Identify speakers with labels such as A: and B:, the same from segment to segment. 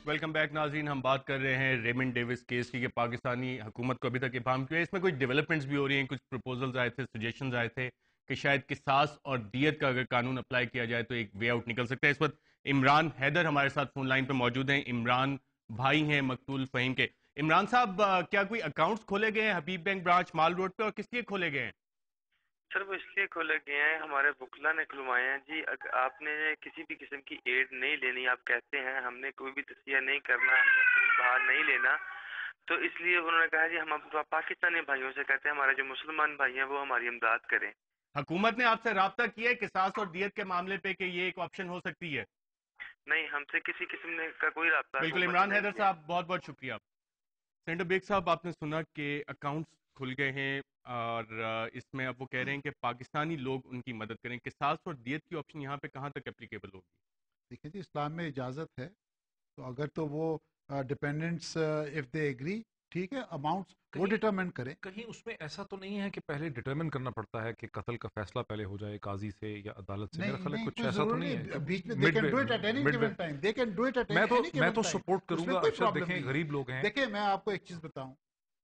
A: Welcome back ناظرین. ہم بات کر رہے ہیں ریمنڈ ڈیوس کیس کی کہ پاکستانی حکومت کو ابھی تک ابہام کیا ہے. اس میں کچھ ڈیولپمنٹس بھی ہو رہی ہیں, کچھ پروپوزلز آئے تھے, سجیشنز آئے تھے کہ شاید قصاص اور دیت کا اگر قانون اپلائی کیا جائے تو ایک وے آؤٹ نکل سکتا ہے. اس وقت عمران حیدر ہمارے ساتھ فون لائن پہ موجود ہیں. عمران بھائی ہیں مقتول فہیم کے. عمران صاحب, کیا کوئی اکاؤنٹس کھولے گئے ہیں Habib bank branch mall road پہ, اور کس لیے کھولے گئے ہیں؟
B: سر وہ اس لیے کھولے گئے ہیں, ہمارے وکلا نے کھلوائے ہیں جی. آپ نے کسی بھی قسم کی ایڈ نہیں لینی, آپ کہتے ہیں ہم نے کوئی بھی تجزیہ نہیں کرنا, ہم نے خون باہر نہیں لینا, تو اس لیے انہوں نے کہا جی ہم پاکستانی بھائیوں سے کہتے ہیں ہمارے جو مسلمان بھائی ہیں وہ ہماری امداد کریں.
A: حکومت نے آپ سے رابطہ کیا ہے قصاص اور دیت کے معاملے پہ کہ یہ ایک آپشن ہو سکتی ہے؟
B: نہیں, ہم سے کسی قسم کا کوئی رابطہ
A: بالکل.
B: حکومت نے
A: عمران
B: نہیں
A: حیدر
B: کیا.
A: صاحب بہت بہت شکریہ. سینٹر بیگ صاحب, آپ نے سنا کہ اکاؤنٹس کھل گئے ہیں اور اس میں اب وہ کہہ رہے ہیں کہ پاکستانی لوگ ان کی مدد کریں. قصاص اور دیت کی آپشن یہاں پہ کہاں تک اپلیکیبل ہوگی؟
C: دیکھیں جی, اسلام میں اجازت ہے, تو اگر تو وہ ڈپینڈنٹس اف دے ایگری, ٹھیک ہے, اماؤنٹس وہ ڈٹرمن کریں.
D: کہیں اس میں ایسا تو نہیں ہے کہ پہلے ڈٹرمن کرنا پڑتا ہے کہ قتل کا فیصلہ پہلے ہو جائے قاضی سے یا عدالت سے؟ میرا خیال ہے کچھ ایسا تو نہیں ہے.
C: بیچ میں they can do it at any given time, they can do it at any given
D: میں تو
C: time.
D: سپورٹ کروں گا. ارشد دیکھیں غریب لوگ ہیں.
C: دیکھیں میں آپ کو ایک چیز بتاؤں,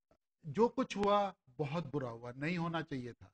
C: جو کچھ ہوا بہت برا ہوا, نہیں ہونا چاہیے تھا.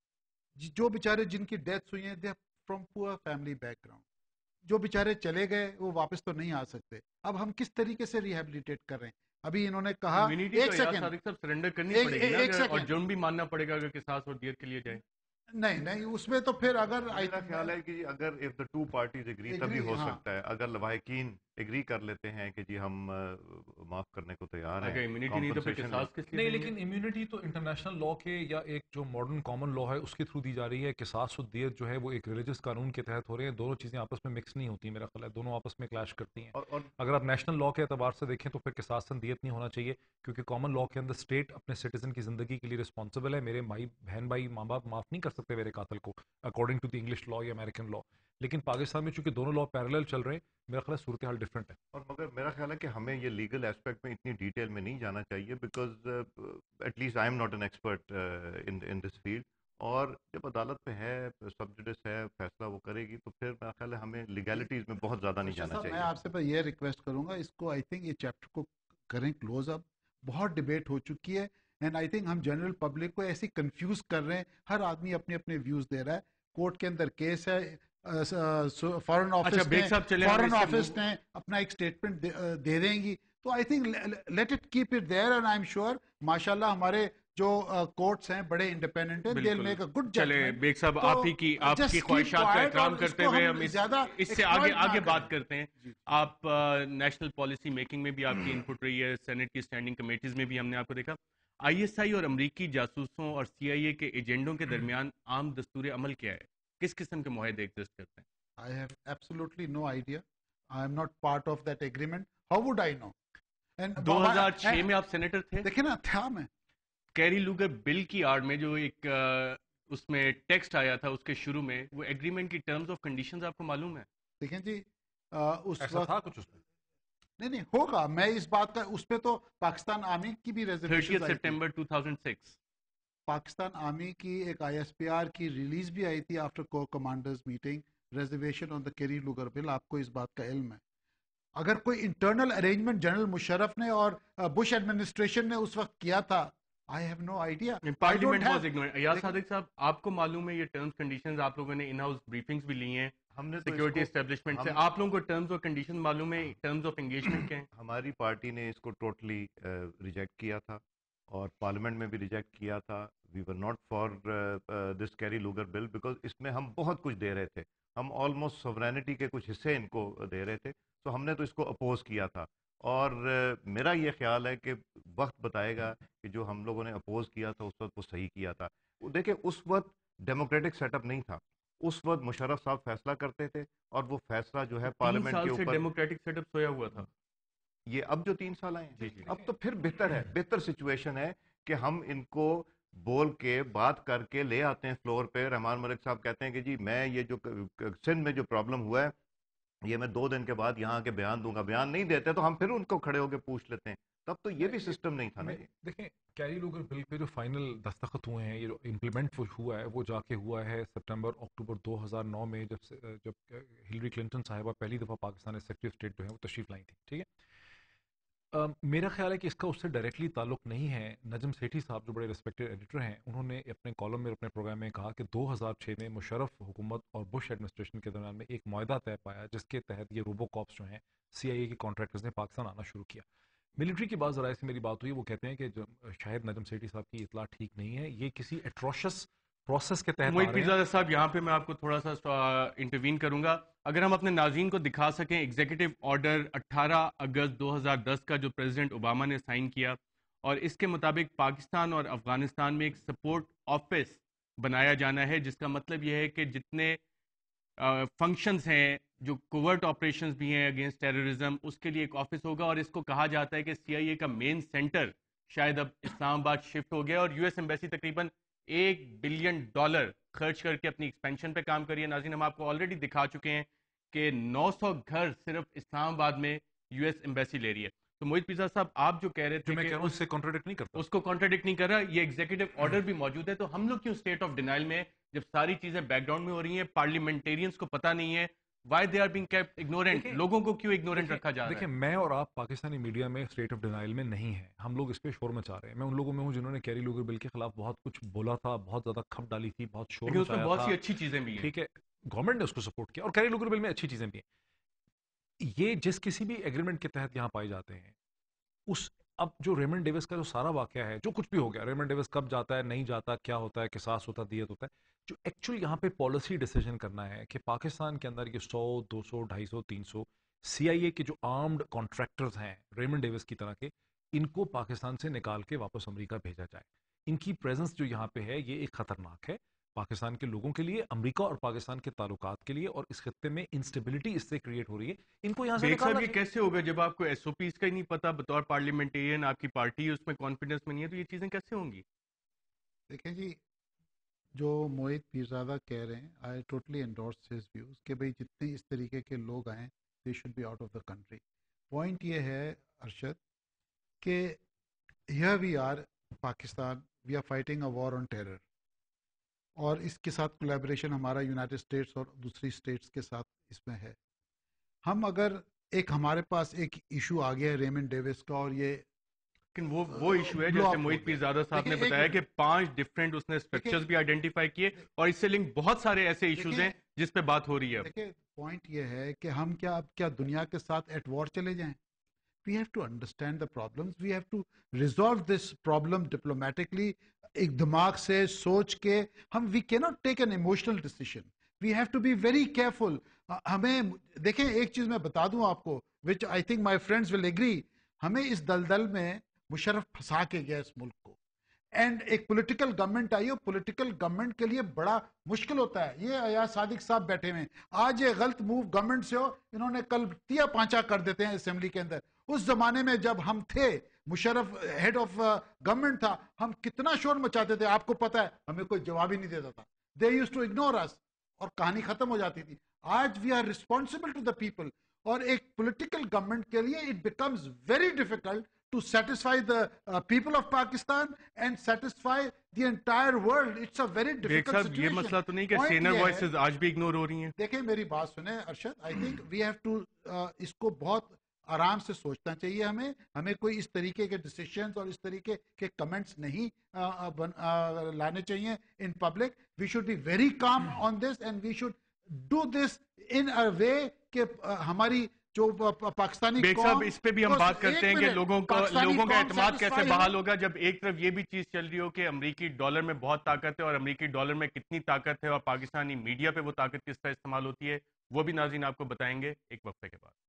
C: جو بیچارے جن کی ڈیتھس ہوئی ہیں, دے فرام پور فیملی بیک گراؤنڈ, جو بیچارے چلے گئے وہ واپس تو نہیں آ سکتے. اب ہم کس طریقے سے ریہیبلیٹیٹ کر رہے ہیں؟ ابھی انہوں نے کہا ایک سیکنڈ
A: سرنڈر کرنی پڑے گی نا, اور جرم بھی ماننا پڑے گا اگر قصاص اور دیت کے لیے جائے.
C: نہیں, اس میں تو پھر اگر
E: میرا خیال ہے کہ اگر if the two parties agree تبھی ہو سکتا ہے. اگر لواحقین اگری کر لیتے ہیں کہ جی ہم معاف کرنے کو تیار ہیں,
A: امیونٹی نہیں تو پھر قصاص کس لیے
D: نہیں,
A: دیں گے؟
D: لیکن امیونٹی تو انٹرنیشنل لا کے یا ایک جو ماڈرن کامن لا ہے اس کے تھرو دی جا رہی ہے. قصاص و دیت جو ہے وہ ایک ریلیجس قانون کے تحت ہو رہے ہیں. دونوں چیزیں آپس میں مکس نہیں ہوتی, میرا خیال ہے دونوں آپس میں کلیش کرتی ہیں. اگر آپ نیشنل لا کے اعتبار سے دیکھیں تو پھر قصاص و دیت نہیں ہونا چاہیے, کیونکہ کامن لا کے اندر اسٹیٹ اپنے سٹیزن کی زندگی کے لیے رسپانسبل ہے. میرے بھائی بہن بھائی ماں باپ معاف نہیں کر سکتے میرے قاتل کو according to the English law یا امریکن لا. لیکن پاکستان میں چونکہ دونوں لا پیرالل چل رہے ہیں, میرا خیال ہے صورتحال ڈفرینٹ ہے.
E: اور مگر میرا خیال ہے کہ ہمیں یہ لیگل ایسپیکٹ میں اتنی ڈیٹیل میں نہیں جانا چاہیے, because at least I am not an expert in this field. اور جب عدالت پہ ہے, سب جوڈس ہے, فیصلہ وہ کرے گی, تو پھر میرا خیال ہے ہمیں لیگیلٹیز میں بہت زیادہ نہیں جانا چاہیے.
C: میں آپ سے یہ ریکویسٹ کروں گا, اس کو آئی تھنک یہ چیپٹر کو کریں کلوز اپ. بہت ڈبیٹ ہو چکی ہے, اینڈ آئی تھنک ہم جنرل پبلک کو ایسی کنفیوز کر رہے ہیں. ہر آدمی اپنے اپنے ویوز دے رہا ہے. کورٹ کے اندر کیس ہے, فارن آفس نے اپنا ایک اسٹیٹمنٹ دے دیں گی, تو I think let it keep it there. And I am sure ماشاء اللہ ہمارے جو کورٹس ہیں بڑے انڈیپینڈنٹ ہیں, they will make a good judgment.
A: چلے بیگ صاحب, آپ کی خواہشات کا احترام کرتے ہوئے ہم اس سے آگے بات کرتے ہیں. آپ نیشنل پالیسی میکنگ میں بھی آپ کی انپٹ رہی ہے, سینٹ کی اسٹینڈنگ کمیٹیز میں بھی ہم نے آپ کو دیکھا. آئی ایس آئی اور امریکی جاسوسوں اور سی آئی اے کے ایجنڈوں کے درمیان عام دستور عمل کیا ہے؟ کس قسم کے معاہدے ایگزسٹ کرتے ہیں؟
C: I have absolutely no idea. I am not part of that agreement. How would I know?
A: 2006 میں آپ سینیٹر تھے.
C: دیکھیں نا, تھا میں
A: کیری لوگر بل کی آڑ میں جو ایک اس میں ٹیکسٹ آیا تھا اس کے شروع میں, وہ ایگریمنٹ کی ٹرمز آف کنڈیشنز آپ کو معلوم ہے؟
C: دیکھیں جی, اس
D: ایسا تھا کچھ اس میں؟
C: نہیں ہوگا. میں اس بات کا, اس پہ تو پاکستان آرمی کی بھی ریزرویشن
A: 30 سپٹمبر 2006
C: پاکستان آرمی کی ایک آئی ایس پی آر کی ریلیز بھی آئی تھی after corps commanders meeting, reservation on the Kerry Lugar bill. آپ کو اس بات کا علم ہے؟ اگر کوئی انٹرنل ارینجمنٹ جنرل مشرف نے اور بش ایڈمنسٹریشن نے اس وقت کیا تھا, I have no idea.
A: Parliament was ignoring. Ayaz Sadiq sahib, آپ کو معلوم ہے یہ ٹرمز کنڈیشنز, آپ لوگوں نے ان ہاؤس بریفنگز بھی لی ہیں
E: ہم نے
A: سیکورٹی اسٹیبلشمنٹ سے, آپ لوگوں کو ٹرمز اور کنڈیشن معلوم ہے, ٹرمز آف انگیجمنٹ کیا ہیں؟
E: ہماری پارٹی نے اس کو ٹوٹلی ریجیکٹ کیا تھا اور پارلیمنٹ میں بھی ریجیکٹ کیا تھا. We were not for this Kerry Lugar bill, because اس میں ہم بہت کچھ دے رہے تھے. ہم آلموسٹ سوورینٹی کے کچھ حصے ان کو دے رہے تھے, تو ہم نے تو اس کو اپوز کیا تھا. اور میرا یہ خیال ہے کہ وقت بتائے گا کہ جو ہم لوگوں نے اپوز کیا تھا اس وقت وہ صحیح کیا تھا. دیکھیں اس وقت ڈیموکریٹک سیٹ اپ نہیں تھا, اس وقت مشرف صاحب فیصلہ کرتے تھے اور وہ فیصلہ جو ہے پارلیمنٹ کے اوپر.
A: ڈیموکریٹک سیٹ اپ سویا ہوا تھا.
E: یہ اب جو 3 سال آئے ہیں, اب تو پھر بہتر ہے, بہتر سچویشن ہے کہ ہم ان کو بول کے بات کر کے لے آتے ہیں فلور پہ. رحمان ملک صاحب کہتے ہیں کہ جی میں یہ جو سندھ میں جو پرابلم ہوا ہے یہ میں 2 دن کے بعد یہاں کے بیان دوں گا. بیان نہیں دیتے تو ہم پھر ان کو کھڑے ہو کے پوچھ لیتے ہیں. تب تو یہ بھی سسٹم نہیں تھا نا.
D: دیکھیں کیری لوگر بل پہ جو فائنل دستخط ہوئے ہیں, یہ جو امپلیمنٹ ہوا ہے وہ جا کے ہوا ہے سپٹمبر اکتوبر 2009 میں, جب ہلری کلنٹن صاحبہ پہلی دفعہ پاکستان سیکرٹری آف اسٹیٹ جو ہے وہ تشریف لائی تھی. ٹھیک ہے, میرا خیال ہے کہ اس کا اس سے ڈائریکٹلی تعلق نہیں ہے. نجم سیٹھی صاحب جو بڑے ریسپیکٹڈ ایڈیٹر ہیں، انہوں نے اپنے کالم میں اپنے پروگرام میں کہا کہ 2006 میں مشرف حکومت اور بش ایڈمنسٹریشن کے درمیان میں ایک معاہدہ طے پایا جس کے تحت یہ روبو کاپس جو ہیں سی آئی اے کے کانٹریکٹرز نے پاکستان آنا شروع کیا. ملٹری کی بعض ذرائع سے میری بات ہوئی، وہ کہتے ہیں کہ شاید نجم سیٹھی صاحب کی اطلاع ٹھیک نہیں ہے، یہ کسی ایٹروشس پروسیس کے تحت
A: موید
D: آ رہے ہیں.
A: پیرزادہ صاحب، یہاں پہ میں آپ کو تھوڑا سا انٹروین کروں گا. اگر ہم اپنے ناظرین کو دکھا سکیں ایگزیکٹو آرڈر 18 اگست 2010 کا جو پریزیڈنٹ اوباما نے سائن کیا، اور اس کے مطابق پاکستان اور افغانستان میں ایک سپورٹ آفس بنایا جانا ہے، جس کا مطلب یہ ہے کہ جتنے فنکشنز ہیں، جو کوورٹ آپریشنز بھی ہیں اگینسٹ ٹیررزم، اس کے لیے ایک آفس ہوگا. اور اس کو کہا جاتا ہے کہ سی آئی اے کا مین سینٹر شاید اب اسلام آباد شفٹ ہو گیا، اور یو ایس ایمبیسی تقریباً $1 بلین خرچ کر کے اپنی ایکسپینشن پہ کام کری ہے. ناظرین، ہم آپ کو آلریڈی دکھا چکے ہیں کہ 900 گھر صرف اسلام آباد میں یو ایس ایمبیسی لے رہی ہے. تو موید پیرزادہ صاحب، آپ جو کہہ رہے
D: جو
A: تھے
D: میں
A: کہ
D: کہہ رہا ہوں اس سے کانٹراڈکٹ نہیں کرتا.
A: اس کو کانٹراڈکٹ نہیں کر رہا، یہ ایگزیکٹو آرڈر بھی موجود ہے، تو ہم لوگ کیوں اسٹیٹ آف ڈینائل میں، جب ساری چیزیں بیک گراؤنڈ میں ہو رہی ہیں، پارلیمنٹیرینز کو پتہ نہیں ہے، why they are being kept ignorant? لوگوں کو کیوں اگنورینٹ رکھا جا رہا
D: دیکھیں،
A: ہے؟
D: میں اور آپ پاکستانی میڈیا میں اسٹیٹ آف ڈینائل میں نہیں ہیں. ہم لوگ اس پہ شور مچا رہے ہیں. میں ان لوگوں میں ہوں جنہوں نے کیری لوگر بل کے خلاف بہت کچھ بولا تھا، بہت زیادہ کھپ ڈالی تھی، بہت شور
A: لیکن اس میں
D: مچایا
A: بہت
D: تھا.
A: سی اچھی چیزیں بھی ہیں.
D: ٹھیک ہے، گورنمنٹ نے اس کو سپورٹ کیا، اور کیری لوگر بل میں اچھی چیزیں بھی ہیں. یہ جس کسی بھی ایگریمنٹ کے تحت یہاں پائے جاتے ہیں، اس اب جو ریمنڈ ڈیوس کا جو سارا واقعہ ہے، جو کچھ بھی ہو گیا، ریمنڈ ڈیوس کب جاتا ہے، نہیں جاتا، کیا ہوتا ہے، قصاص ہوتا ہے، دیت ہوتا ہے، جو ایکچوئل یہاں پہ پالیسی ڈیسیجن کرنا ہے کہ پاکستان کے اندر یہ 100 200 250 300 سی آئی اے کے جو آرمڈ کانٹریکٹرز ہیں ریمنڈ ڈیوس کی طرح کے، ان کو پاکستان سے نکال کے واپس امریکہ بھیجا جائے. ان کی پریزنس جو یہاں پہ ہے یہ ایک خطرناک ہے پاکستان کے لوگوں کے لیے، امریکہ اور پاکستان کے تعلقات کے لیے، اور اس خطے میں انسٹیبلٹی اس سے کریٹ ہو رہی ہے. ان کو یہاں سے
A: بیگ
D: نکالنا
A: صاحب، یہ
D: چاہیے.
A: کیسے ہوگا جب آپ کو ایس او پیز کا ہی نہیں پتا، بطور پارلیمنٹیرین آپ کی پارٹی اس میں کانفیڈنس میں نہیں ہے، تو یہ چیزیں کیسے ہوں گی؟
C: دیکھیں جی، جو موید پیرزادہ کہہ رہے ہیں، I totally endorse his views کہ بھئی جتنے اس طریقے کے لوگ آئیں they should be out of the country. Point یہ ہے ارشد کہ here we are Pakistan, we are fighting a war on terror, اور اس کے ساتھ کولیبریشن ہمارا یونائٹڈ اسٹیٹس اور دوسری اسٹیٹس کے ساتھ اس میں ہے. ہم اگر ایک ہمارے پاس ایک ایشو آ گیا ہے ریمنڈ ڈیوس کا، اور یہ
A: لیکن وہ ایشو ہے،
C: بلو
A: جیسے
C: اپ ہو
A: موید
C: گیا.
A: پیرزادہ صاحب
C: دیکھیں
A: نے
C: ایک
A: بتایا کہ
C: منٹ،
A: 5 ڈفرینٹ اس نے اسٹرکچرز بھی آئیڈینٹیفائی کیے، اور اس سے لنک بہت سارے ایسے ایشوز ہیں جس پہ بات ہو رہی ہے اب.
C: دیکھیں پوائنٹ یہ ہے کہ ہم کیا دنیا کے ساتھ ایٹ وار چلے جائیں؟ We have to understand the problems, we have to resolve this problem diplomatically, ایک دماغ سے سوچ کے. ہم وی کی not take an emotional decision, we have to be very careful. ہمیں دیکھیں ایک چیز میں بتا دوں آپ کو، which I think my friends will agree, ہمیں اس دلدل میں مشرف پھنسا کے گیا اس ملک کو. اینڈ ایک پولیٹیکل گورنمنٹ آئی ہے، پولیٹیکل گورنمنٹ کے لیے بڑا مشکل ہوتا ہے. یہ ایاز صادق صاحب بیٹھے ہوئے ہیں، آج یہ غلط موو گورنمنٹ سے ہو، انہوں نے کل تیا پانچا کر دیتے ہیں اسمبلی کے اندر. اس زمانے میں جب ہم تھے، مشرف ہیڈ آف گورنمنٹ تھا، ہم کتنا شور مچاتے تھے آپ کو پتا ہے، ہمیں کوئی جواب ہی نہیں دیتا تھا. They use to ignore us, اور کہانی ختم ہو جاتی تھی. آج we are responsible to the people, اور ایک پولیٹیکل گورنمنٹ کے لیے it becomes very difficult to satisfy the people of Pakistan and satisfy the entire world. It's a very
A: Baig
C: difficult
A: sahib, یہ
C: situation.
A: مسئلہ تو نہیں کہ
C: Point
A: سینر
C: یہ ہے،
A: وائسز آج بھی اگنور ہو رہی ہیں؟
C: دیکھیں میری بات سنیں Arshad, I think we have to اس کو بہت آرام سے سوچنا چاہیے. ہمیں کوئی اس طریقے کے ڈیسیشنز اور اس طریقے کے کمنٹس نہیں لانے چاہیے in public. We should be very calm on this and we should do this in a way کہ ہماری جو پاکستانی
A: بیگ صاحب، اس پہ بھی ہم بات کرتے ہیں کہ لوگوں کا اعتماد کیسے بحال ہوگا جب ایک طرف یہ بھی چیز چل رہی ہو کہ امریکی ڈالر میں بہت طاقت ہے، اور امریکی ڈالر میں کتنی طاقت ہے، اور پاکستانی میڈیا پہ وہ طاقت کس طرح استعمال ہوتی ہے، وہ بھی ناظرین آپ کو بتائیں گے ایک وقفے کے بعد.